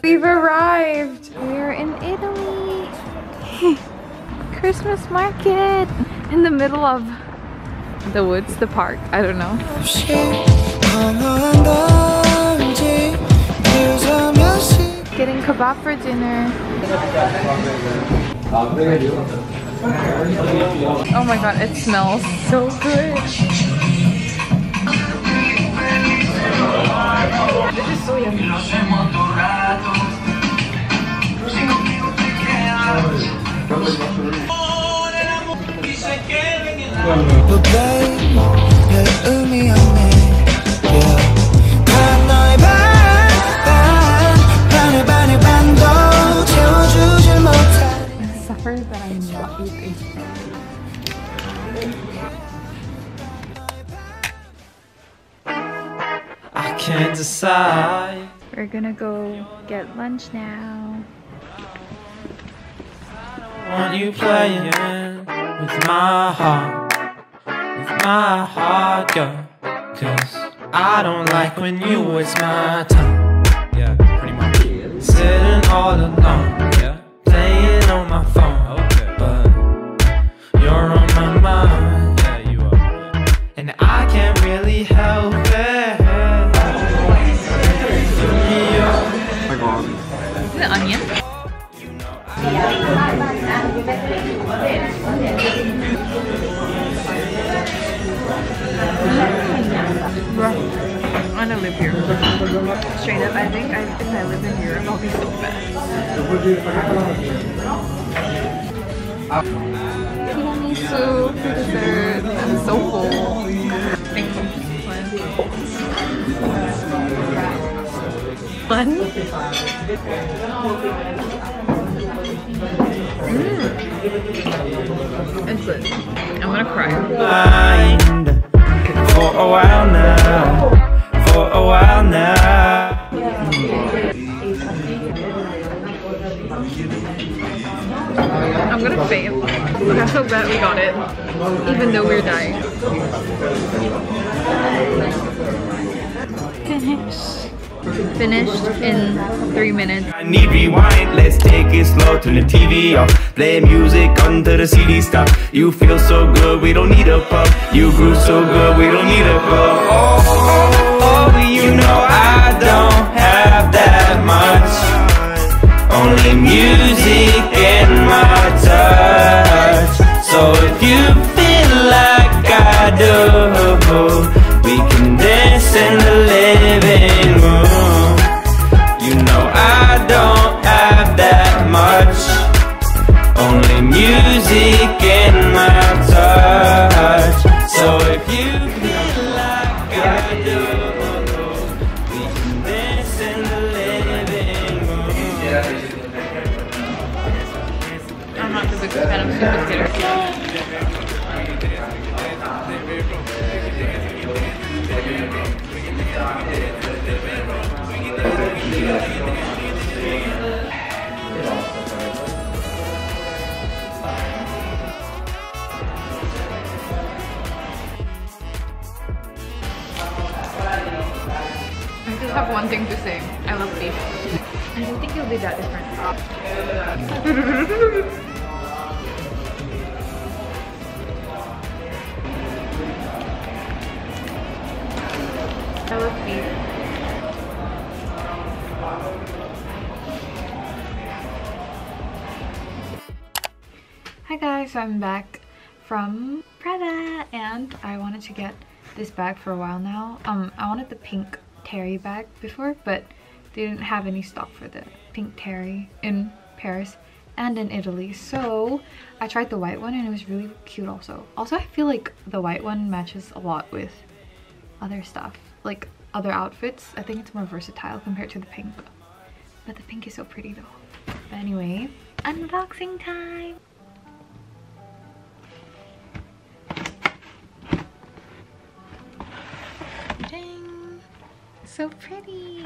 We've arrived! We're in Italy! Christmas market! In the middle of the woods, the park, I don't know. Getting kebab for dinner. Oh my god, it smells so good! This is so yummy. I suffer that I'm not eating. I can't decide. We're gonna go get lunch now. Want you playing with my heart, girl. 'Cause I don't like when you waste my time. Yeah, pretty much. Sitting all alone, yeah, playing on my phone. Okay, but you're on my mind. Yeah, you are. And I can't really help it. Is it onion? I wanna live here. Straight up, I think if I live in Europe, I'll be so bad. Tiramisu for dessert. I'm so full. Fun? It's good. I'm gonna cry. For a while now. For a while now. I'm gonna fail. But I'm so glad we got it. Even though we're dying. Finished in 3 minutes. I need rewind, let's take it slow, turn the TV off. Play music under the CD stop. You feel so good, we don't need a pub. You grew so good, we don't need a club. Oh, oh, oh, you know I don't have that much. Only music and my touch. So if you feel like I do, we can dance in the living room. You know I don't have that much. Only music and my touch. So if you feel like I do, we can dance in the living room. I'm not the biggest fan of super skitters. I just have one thing to say. I love beef. I don't think it'll be that different. I love beef. Hi guys, so I'm back from Prada and I wanted to get this bag for a while now. I wanted the pink terry bag before, but they didn't have any stock for the pink terry in Paris and in Italy. So I tried the white one and it was really cute also. Also, I feel like the white one matches a lot with other stuff, like other outfits. I think it's more versatile compared to the pink. But the pink is so pretty though. But anyway, unboxing time! Dang! So pretty!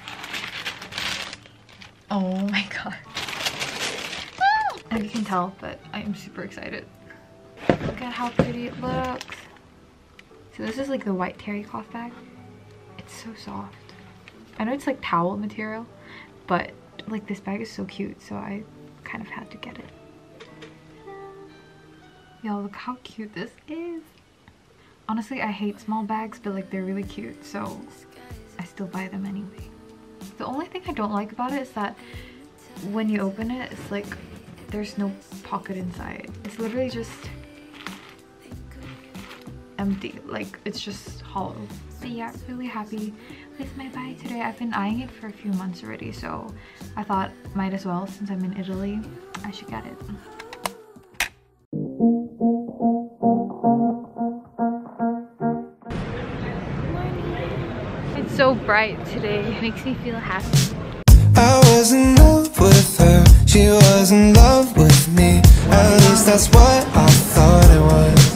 Oh my god. As you can tell, but I am super excited. Look at how pretty it looks. So this is like the white terry cloth bag. It's so soft. I know it's like towel material, but like, this bag is so cute, so I kind of had to get it. Yo, look how cute this is. Honestly, I hate small bags, but like they're really cute, so I still buy them anyway. The only thing I don't like about it is that when you open it, it's like there's no pocket inside. It's literally just empty, like it's just hollow. But yeah, really happy with my buy today. I've been eyeing it for a few months already, so I thought might as well, since I'm in Italy, I should get it. It's so bright today. It makes me feel happy. I was in love with her, she was in love with me. At least that's what I thought it was.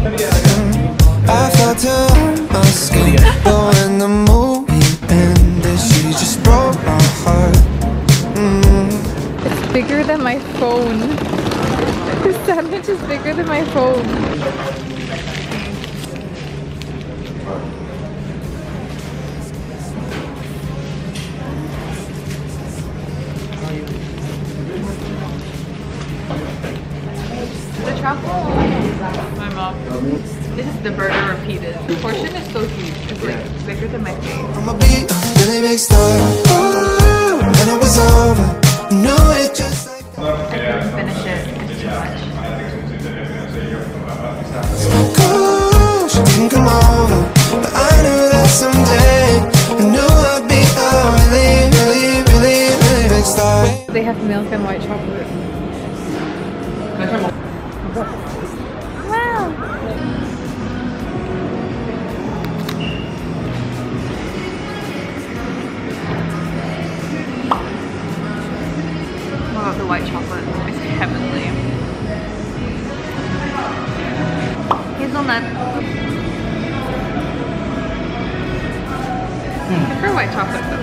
I felt her on my skin, but when the movie ended, she just broke my heart. It's bigger than my phone. This sandwich is bigger than my phone. The truffle. My mom. This is the burger repeated. The portion is so huge. It's like bigger than my face. I'ma be a really big star. Oh, and it was over. No, it just like I couldn't finish it. It's too much. cool, she didn't come over, but I knew that someday I knew I'd be a really, really, really, really big star. They have milk and white chocolate. Wow! Wow, the white chocolate is heavenly. Hazelnut. I prefer white chocolate though.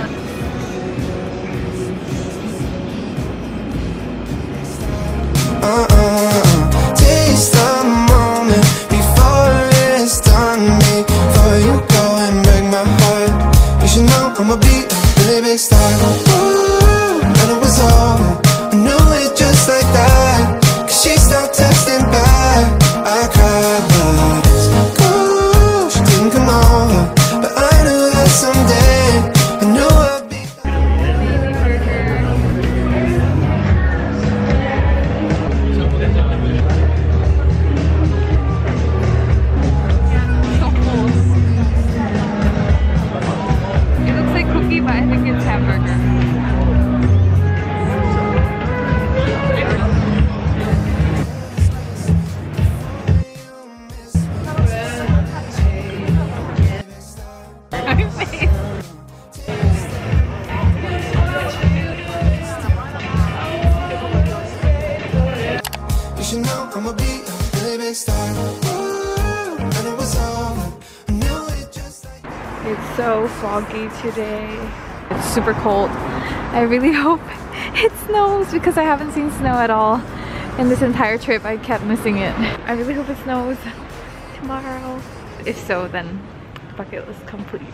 Taste the moment before it's done. Before you go and break my heart, you should know I'ma be a really big star. Ooh, and it was over. I knew it just like that. 'Cause she stopped texting back. I cried, but it's cool. She didn't come over, but I knew that someday I knew I'd be. It looks like cookie, but I think it's hamburger. You should know I'ma be a really big star. Ooh, and it was over. I knew it just like. It's so foggy today. It's super cold. I really hope it snows because I haven't seen snow at all in this entire trip. I kept missing it. I really hope it snows tomorrow. If so, then the bucket list complete.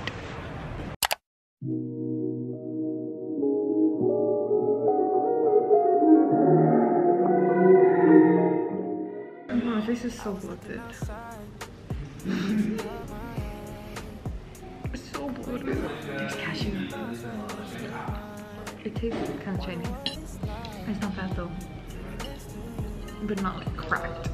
My face is so bloated. It's so bloated. There's cashew. It tastes kind of Chinese. It's not bad though. But not like cracked.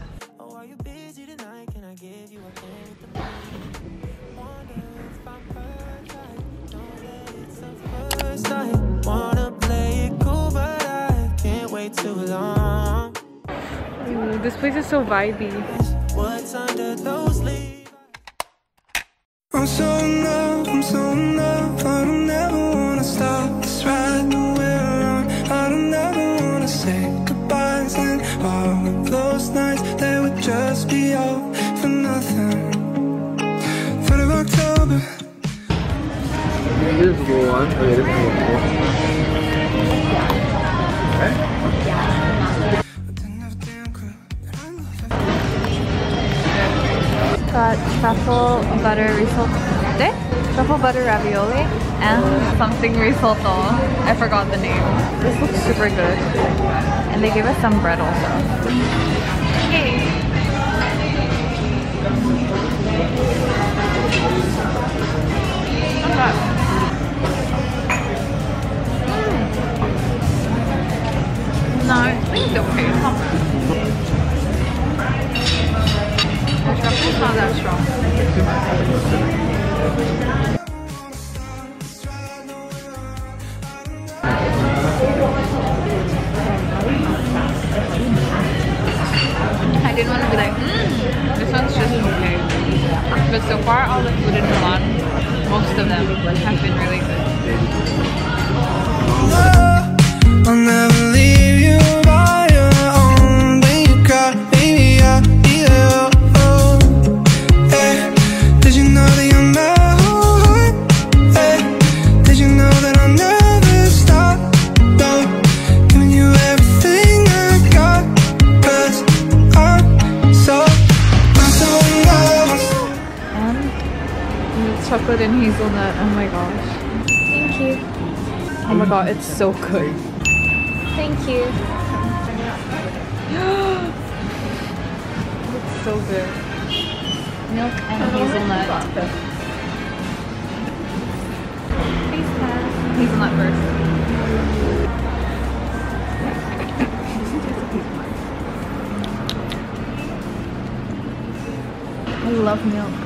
Ooh, this place is so vibey. What's under those leaves? I'm so in love, I'm so in love. I don't ever wanna stop this ride that we're on. I don't ever wanna say goodbyes, and all of those nights they would just be all for nothing. 3rd of October. This is the one. Okay, this is the one. Got truffle butter risotto, truffle butter ravioli, and something risotto. I forgot the name. This looks super good. And they gave us some bread also. Hey. No, I think it's okay. It's not bad. The truffle's not that strong. I didn't want to be like, this one's just okay. But so far, all the food in Milan, most of them have been really good. I'll never leave you by your own. When you cry, baby, I'll be there. Oh, hey, did you know that you're my heart? Hey, did you know that I'll never stop? No, giving you everything I got. 'Cause I'm so in love. And chocolate and hazelnut. Oh my gosh. Thank you. Oh my god, it's so good. Thank you. It's so good. Milk and hazelnut. Face test. Hazelnut first. I love milk.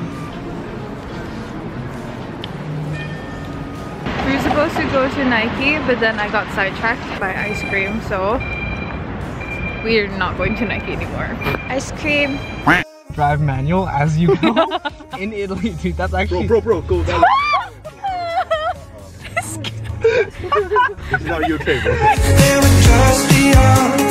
We were supposed to go to Nike, but then I got sidetracked by ice cream, so we're not going to Nike anymore. Ice cream. Drive manual as you go. In Italy, dude, that's actually... Bro, go down. It's not your table.